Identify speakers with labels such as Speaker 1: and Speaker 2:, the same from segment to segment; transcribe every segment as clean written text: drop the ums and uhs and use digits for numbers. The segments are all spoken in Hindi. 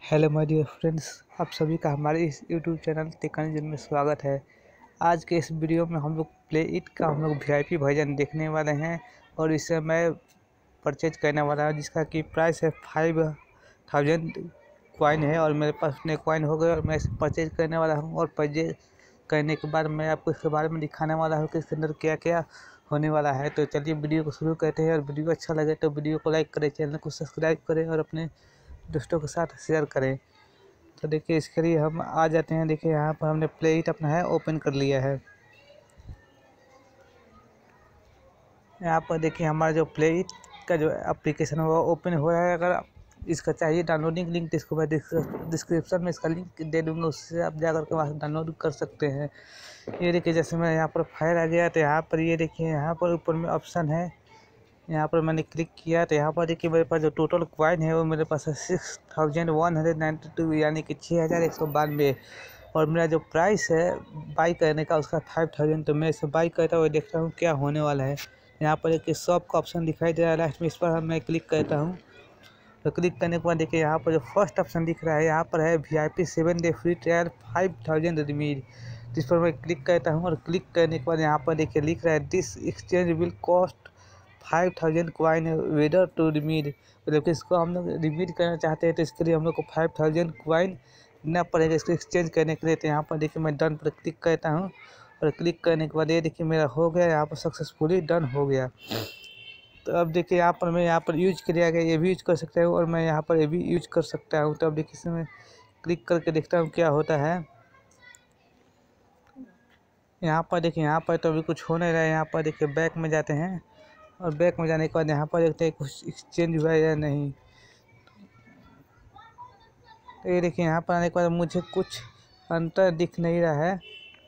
Speaker 1: हेलो माय डियर फ्रेंड्स, आप सभी का हमारे इस यूट्यूब चैनल टेक्नोलॉजी में स्वागत है। आज के इस वीडियो में हम लोग प्ले इट का हम लोग वीआईपी वर्जन देखने वाले हैं और इसे मैं परचेज करने वाला हूं, जिसका कि प्राइस है 5000 कॉइन है और मेरे पास उतने कॉइन हो गए और मैं इसे परचेज करने वाला हूं। और परचेज करने के बाद मैं आपको इसके बारे में दिखाने वाला हूँ कि इसके अंदर क्या क्या होने वाला है। तो चलिए वीडियो को शुरू करते हैं और वीडियो अच्छा लगे तो वीडियो को लाइक करें, चैनल को सब्सक्राइब करें और अपने दोस्तों के साथ शेयर करें। तो देखिए इसके लिए हम आ जाते हैं। देखिए यहाँ पर हमने प्ले इट अपना है ओपन कर लिया है। यहाँ पर देखिए हमारा जो प्ले इट का जो एप्लीकेशन है वो ओपन हो रहा है। अगर इसका चाहिए डाउनलोडिंग लिंक तो इसको मैं डिस्क्रिप्शन में इसका लिंक दे दूँगा, उससे आप जा करके वहाँ से डाउनलोड कर सकते हैं। ये देखिए जैसे मैं यहाँ पर फाइल आ गया तो यहाँ पर ये देखिए यहाँ पर ऊपर में ऑप्शन है। यहाँ पर मैंने क्लिक किया तो यहाँ पर देखिए मेरे पास जो टोटल कॉइन है वो मेरे पास है 6192 यानी कि 6192। और मेरा जो प्राइस है बाई करने का उसका 5000। तो मैं इसे बाई करता हुआ देखता हूँ क्या होने वाला है। यहाँ पर एक शॉप का ऑप्शन दिखाई दे रहा है लास्ट में, इस पर मैं क्लिक करता हूँ। तो क्लिक करने के बाद देखिए यहाँ पर जो फर्स्ट ऑप्शन दिख रहा है यहाँ पर है VIP 7 डे फ्री ट्रायल 5000 रिमीड, जिस पर मैं क्लिक करता हूँ। और क्लिक करने के बाद यहाँ पर देखिए लिख रहा है this exchange will cost 5000 coin whether to रिमीड, मतलब कि इसको हम लोग रिमीड करना चाहते हैं तो इसके लिए हम लोग को 5000 कॉइन देना पड़ेगा इसको एक्सचेंज करने के लिए। तो यहाँ पर देखिए मैं डन पर क्लिक करता हूँ और क्लिक करने के बाद ये देखिए मेरा हो गया, यहाँ पर सक्सेसफुली डन हो गया। तो अब देखिए यहाँ पर मैं यहाँ पर यूज किया गया, ये भी यूज कर सकता हूँ और मैं यहाँ पर ये भी यूज कर सकता हूँ। तो अब देखिए इसमें क्लिक करके देखता हूँ क्या होता है। यहाँ पर देखिए यहाँ पर तो अभी कुछ हो नहीं रहा है। यहाँ पर देखिए बैक में जाते हैं और बैक में जाने के बाद यहाँ पर देखते हैं कुछ एक्सचेंज हुआ है या नहीं। तो ये देखिए यहाँ पर आने के बाद मुझे कुछ अंतर दिख नहीं रहा है।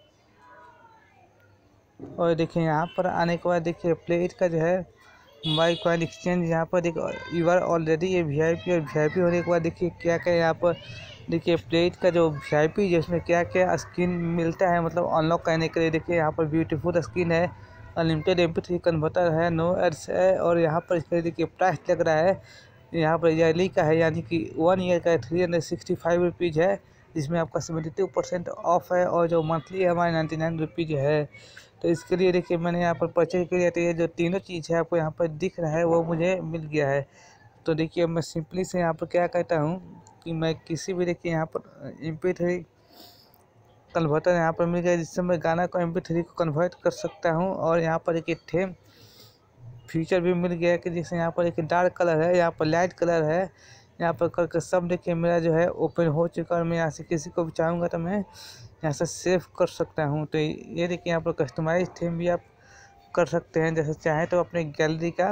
Speaker 1: और देखिए यहाँ पर आने के बाद देखिए प्ले इट का जो है माई कॉइन एक्सचेंज, यहाँ पर देखिए यू आर ऑलरेडी ये VIP और VIP होने के बाद देखिए क्या क्या यहाँ पर देखिए प्ले इट का जो VIP जिसमें क्या क्या स्किन मिलता है, मतलब अनलॉक करने के लिए। देखिए यहाँ पर ब्यूटीफुल स्किन है, अनलिमिटेड MP3 कन्वर्टर है, नो एड्स है। और यहाँ पर इसका देखिए प्राइस लग रहा है, यहाँ पर ईयरली का है यानी कि 1 ईयर का 365 रुपीज़ है, जिसमें आपका 72% ऑफ है। और जो मंथली है हमारे 99 रुपीज़ है। तो इसके लिए देखिए मैंने यहाँ पर परचेज किया तो ये जो तीनों चीज़ है आपको यहाँ पर दिख रहा है वो मुझे मिल गया है। तो देखिए मैं सिंपली से यहाँ पर क्या कहता हूँ कि मैं किसी भी देखिए यहाँ पर MP3 कन्वर्टर यहाँ पर मिल गया, जिससे मैं गाना को MP3 को कन्वर्ट कर सकता हूँ। और यहाँ पर एक थीम फीचर भी मिल गया है कि जैसे यहाँ पर एक डार्क कलर है, यहाँ पर लाइट कलर है, यहाँ पर करके सब देखिए मेरा जो है ओपन हो चुका है। मैं यहाँ से किसी को भी चाहूँगा तो मैं यहाँ से सेव कर सकता हूँ। तो ये देखिए यहाँ पर कस्टमाइज थीम भी आप कर सकते हैं, जैसे चाहें तो अपने गैलरी का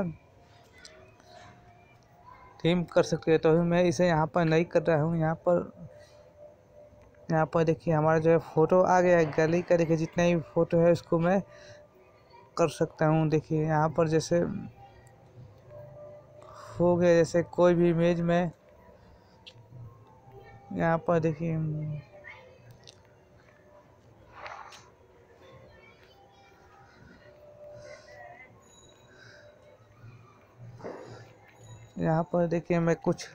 Speaker 1: थीम कर सकते हैं। तो अभी मैं इसे यहाँ पर नहीं कर रहा हूँ। यहाँ पर देखिए हमारा जो है फ़ोटो आ गया है गैलरी का। देखिए जितना ही फ़ोटो है उसको मैं कर सकता हूँ। देखिए यहाँ पर जैसे हो गया, जैसे कोई भी इमेज में यहाँ पर देखिए यहाँ पर देखिए मैं कुछ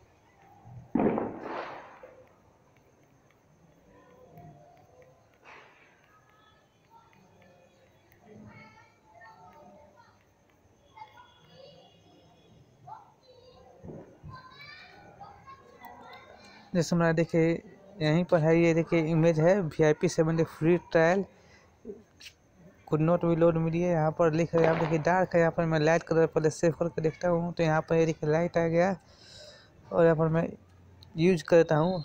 Speaker 1: जैसे मैं देखिए यहीं पर है, ये देखिए इमेज है VIP 7 day free trial could not be load मिली है। यहाँ पर लिख रहा है, यहाँ देखिए डार्क है, यहाँ पर मैं लाइट कलर पहले सेव करके देखता हूँ। तो यहाँ पर ये देखिए लाइट आ गया और यहाँ पर मैं यूज करता हूँ।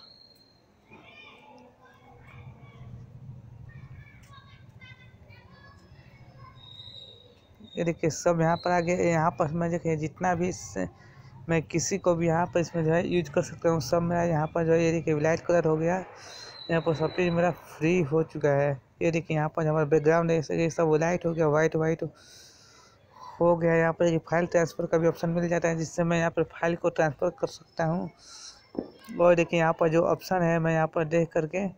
Speaker 1: ये देखिए सब यहाँ पर आ गया। यहाँ पर मैं देखिए जितना भी मैं किसी को भी यहाँ पर इसमें जो है यूज कर सकता हूँ। सब मेरा यहाँ पर जो है ये देखिए लाइट कलर हो गया, यहाँ पर सब चीज़ मेरा फ्री हो चुका है। ये देखिए यहाँ पर हमारा बैकग्राउंड है ये सब लाइट हो गया, वाइट वाइट हो गया। यहाँ पर एक फाइल ट्रांसफ़र का भी ऑप्शन मिल जाता है, जिससे मैं यहाँ पर फाइल को ट्रांसफ़र कर सकता हूँ। और देखिए यहाँ पर जो ऑप्शन है मैं यहाँ पर देख करके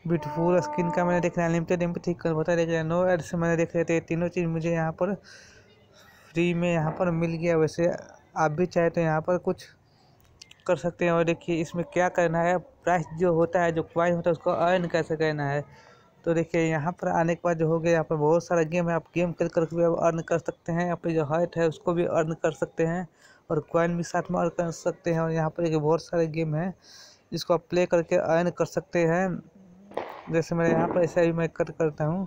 Speaker 1: ब्यूटीफुल स्किन का मैंने देखा अनलिमिटेड MP3 कन्वर्टर देख लिया, नो एड्स मैंने देख रहे थे। तीनों चीज़ मुझे यहाँ पर फ्री में यहाँ पर मिल गया। वैसे आप भी चाहे तो यहाँ पर कुछ कर सकते हैं। और देखिए इसमें क्या करना है, प्राइस जो होता है, जो क्वाइन होता है, उसको अर्न कैसे करना है। तो देखिए यहाँ पर आने के बाद जो हो गया, यहाँ पर बहुत सारा गेम है, आप गेम खेल कर भी अर्न कर सकते हैं। यहाँ पे जो हाइट है उसको भी अर्न कर सकते हैं और कॉइन भी साथ में अर्न कर सकते हैं। और यहाँ पर देखिए बहुत सारे गेम हैं जिसको आप प्ले करके अर्न कर सकते हैं। जैसे मैं यहाँ पर ऐसा ही मैं करता हूँ।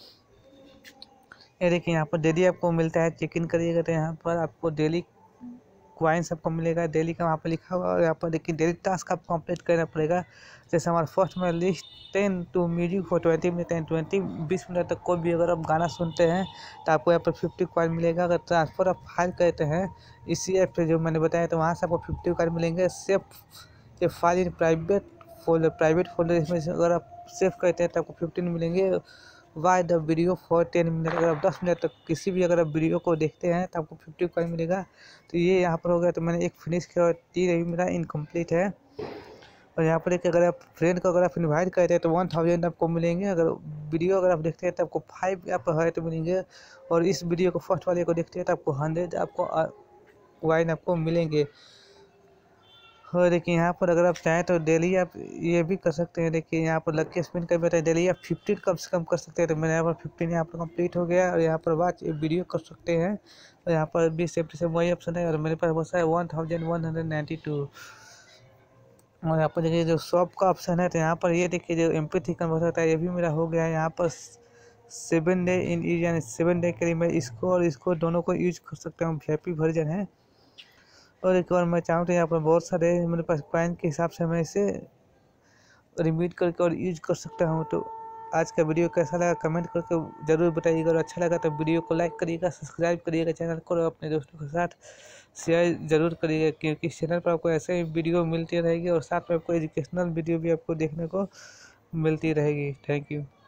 Speaker 1: ये देखिए यहाँ पर डेली आपको मिलता है, चेक इन करिएगा तो यहाँ पर आपको डेली क्वाइंस आपको मिलेगा, डेली का वहाँ पर लिखा हुआ। और यहाँ पर देखिए डेली टास्क आपको कंप्लीट करना पड़ेगा। जैसे हमारा फर्स्ट में list 10 to music for 20 minute and 20 minute तक कोई भी अगर आप गाना सुनते हैं तो आपको यहाँ पर 50 क्वाइन मिलेगा। अगर ट्रांसफ़र आप फाइल करते हैं इसी ऐप से जो मैंने बताया, तो वहाँ से आपको 50 क्वाइन मिलेंगे। सेफ ये फाइल इन प्राइवेट फोल्डर इसमें अगर आप सेव करते हैं तो आपको 15 मिलेंगे। Why the video for 10 minute, अगर आप 10 मिनट तक किसी भी अगर आप वीडियो को देखते हैं तो आपको 50 कॉइन मिलेगा। तो ये यहाँ पर हो गया। तो मैंने एक फिनिश किया और 3 अभी मेरा इनकम्प्लीट है। और यहाँ पर एक अगर आप फ्रेंड को अगर आप इन्वाइट करते हैं तो 1000 आपको मिलेंगे। अगर वीडियो अगर आप देखते हैं तो आपको 5 आपको हाइट मिलेंगे। और इस वीडियो को फर्स्ट वाले को देखते हैं तो आपको 100 आपको कॉइन आपको मिलेंगे। और देखिए यहाँ पर अगर आप चाहें तो डेली आप ये भी कर सकते हैं। देखिए यहाँ पर लकी स्पिन कर बताए डेली आप 15 कम से कम कर सकते हैं। तो मैंने यहाँ पर 15 यहाँ पर कंप्लीट हो गया। और यहाँ पर वॉच वीडियो कर सकते हैं। और यहाँ पर भी सेफ्टी से वही ऑप्शन है। और मेरे पास बहुत सारे 1192। और यहाँ पर देखिए जो शॉप का ऑप्शन है, तो यहाँ पर ये देखिए जो MP3 कन्वर्ट होता है ये भी मेरा हो गया है। यहाँ पर 7 डे इन यूज, यानी 7 डे के लिए मैं इसको और इसको दोनों को यूज कर सकता हूँ। VIP वर्जन है। और एक बार मैं चाहूँ तो यहाँ पर बहुत सारे मेरे पास कॉइन के हिसाब से मैं इसे रिमीट करके और यूज कर सकता हूँ। तो आज का वीडियो कैसा लगा कमेंट करके ज़रूर बताइएगा। और अच्छा लगा तो वीडियो को लाइक करिएगा, सब्सक्राइब करिएगा चैनल को, और अपने दोस्तों के साथ शेयर ज़रूर करिएगा, क्योंकि इस चैनल पर आपको ऐसे ही वीडियो मिलती रहेगी और साथ में आपको एजुकेशनल वीडियो भी आपको देखने को मिलती रहेगी। Thank you.